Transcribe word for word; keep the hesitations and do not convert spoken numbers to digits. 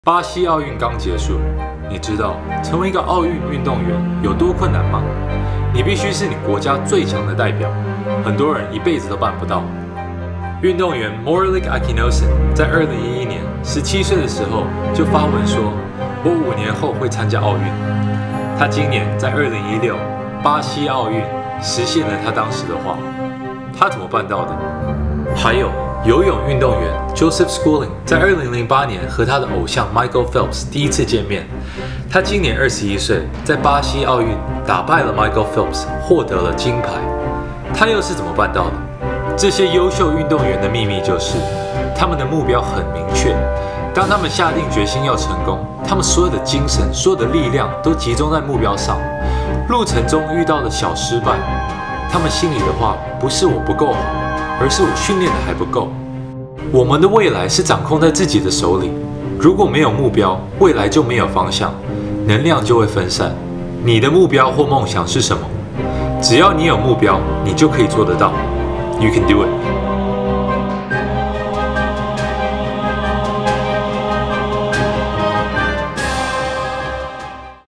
巴西奥运刚结束，你知道成为一个奥运运动员有多困难吗？你必须是你国家最强的代表，很多人一辈子都办不到。运动员 Moralik Akinosin 在二零一一年十七岁的时候就发文说：“我五年后会参加奥运。”他今年在二零一六巴西奥运实现了他当时的话。他怎么办到的？还有游泳运动员 Joseph Schooling 在二零零八年和他的偶像 Michael Phelps 第一次见面。他今年二十一岁，在巴西奥运打败了 Michael Phelps， 获得了金牌。他又是怎么办到的？这些优秀运动员的秘密就是，他们的目标很明确。当他们下定决心要成功，他们所有的精神、所有的力量都集中在目标上。路程中遇到的小失败，他们心里的话不是我不够好，而是我训练的还不够。我们的未来是掌控在自己的手里，如果没有目标，未来就没有方向，能量就会分散。你的目标或梦想是什么？只要你有目标，你就可以做得到。You can do it.